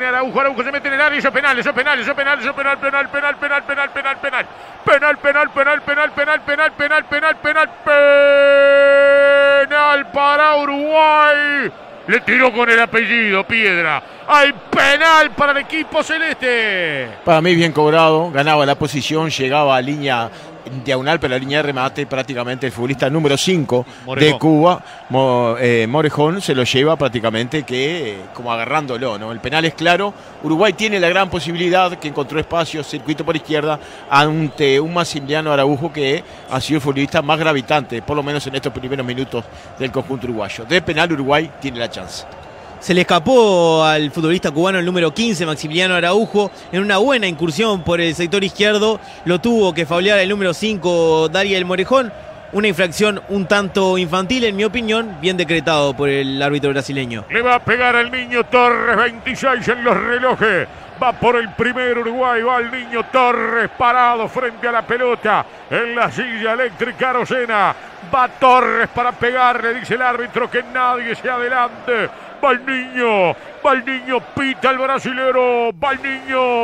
tiene Araujo, Araujo se mete en el área, eso es penal, penal, para Uruguay. Le tiró con el apellido, Piedra. Hay penal para el equipo celeste. Para mí bien cobrado, ganaba la posición, llegaba a línea diagonal, pero la línea de remate prácticamente el futbolista número 5 de Cuba, Morejón, se lo lleva prácticamente como agarrándolo, ¿no? El penal es claro. Uruguay tiene la gran posibilidad que encontró espacio, circuito por izquierda, ante un Maximiliano Araujo que ha sido el futbolista más gravitante, por lo menos en estos primeros minutos del conjunto uruguayo. De penal Uruguay tiene la chance. Se le escapó al futbolista cubano el número 15, Maximiliano Araujo, en una buena incursión por el sector izquierdo. Lo tuvo que faulear el número 5, Dariel Morejón. Una infracción un tanto infantil, en mi opinión, bien decretado por el árbitro brasileño. Le va a pegar al Niño Torres, 26 en los relojes. Va por el primer Uruguay, va el Niño Torres parado frente a la pelota en la silla eléctrica Arocena. Va Torres para pegarle, dice el árbitro que nadie se adelante. Va el niño, pita el brasilero, va el niño.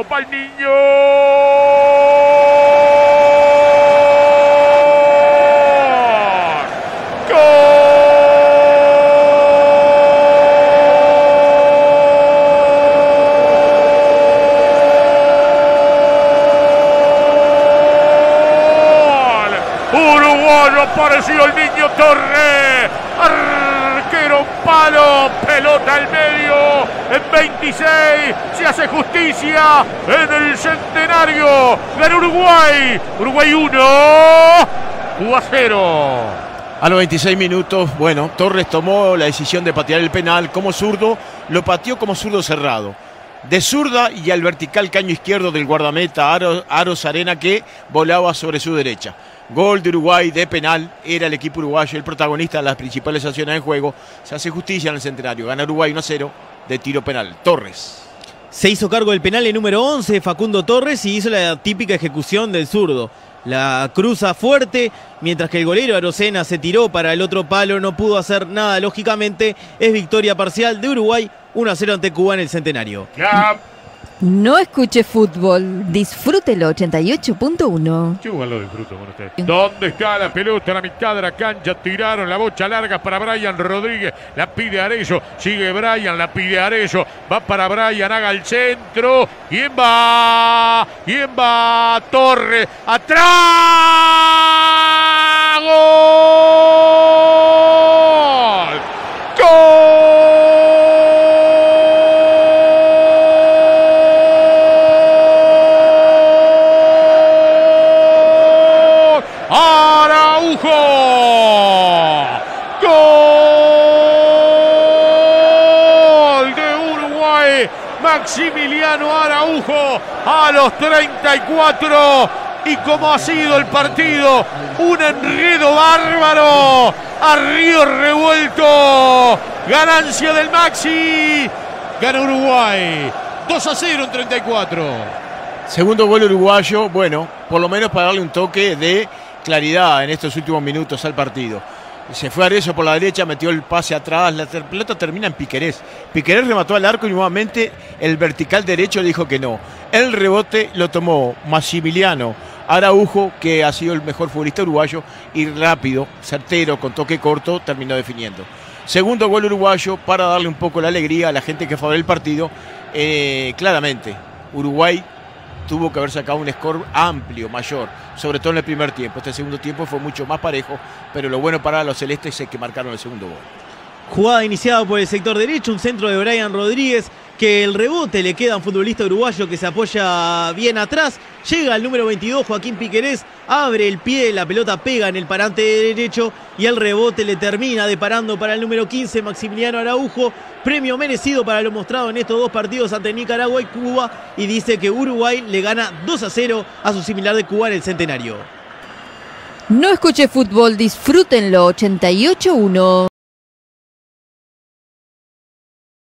Uruguayo apareció el Niño Torres. Arquero, palo, pelota al medio. En 26 se hace justicia en el Centenario. Gana Uruguay. Uruguay 1, Cuba 0. A los 26 minutos, bueno, Torres tomó la decisión de patear el penal como zurdo. Lo pateó como zurdo cerrado. De zurda y al vertical caño izquierdo del guardameta Aros Arena, que volaba sobre su derecha. Gol de Uruguay de penal, era el equipo uruguayo el protagonista de las principales acciones del juego. Se hace justicia en el Centenario, gana Uruguay 1-0 de tiro penal. Torres. Se hizo cargo del penal el número 11, Facundo Torres, y hizo la típica ejecución del zurdo. La cruza fuerte, mientras que el golero Arocena se tiró para el otro palo, no pudo hacer nada lógicamente. Es victoria parcial de Uruguay, 1-0 ante Cuba en el Centenario. No escuche fútbol, disfrútelo 88.1. Yo igual lo disfruto con usted. ¿Dónde está la pelota? A la mitad de la cancha tiraron la bocha larga para Brian Rodríguez. La pide Arezzo, sigue Brian, la pide Arezzo. Va para Brian, haga el centro. ¿Quién va? Torres. ¡Atrás! ¡Gol! ¡Gol! Araujo, gol de Uruguay, Maximiliano Araujo a los 34, y como ha sido el partido, un enredo bárbaro, a río revuelto, ganancia del Maxi, gana Uruguay, 2-0 en 34. Segundo gol uruguayo, bueno, por lo menos para darle un toque de claridad en estos últimos minutos al partido. Se fue Arezzo por la derecha, metió el pase atrás, la pelota termina en Piquerés. Piquerés remató al arco y nuevamente el vertical derecho le dijo que no. El rebote lo tomó Maximiliano Araujo, que ha sido el mejor futbolista uruguayo, y rápido, certero, con toque corto, terminó definiendo. Segundo gol uruguayo para darle un poco la alegría a la gente que fue a ver el partido. Claramente, Uruguay tuvo que haber sacado un score amplio, mayor, sobre todo en el primer tiempo. Este segundo tiempo fue mucho más parejo, pero lo bueno para los celestes es que marcaron el segundo gol. Jugada iniciada por el sector derecho, un centro de Brian Rodríguez, que el rebote le queda a un futbolista uruguayo que se apoya bien atrás. Llega al número 22, Joaquín Piquerés, abre el pie, la pelota pega en el parante derecho y el rebote le termina deparando para el número 15, Maximiliano Araujo. Premio merecido para lo mostrado en estos dos partidos ante Nicaragua y Cuba, y dice que Uruguay le gana 2-0 a su similar de Cuba en el Centenario. No escuche fútbol, disfrútenlo 88.1.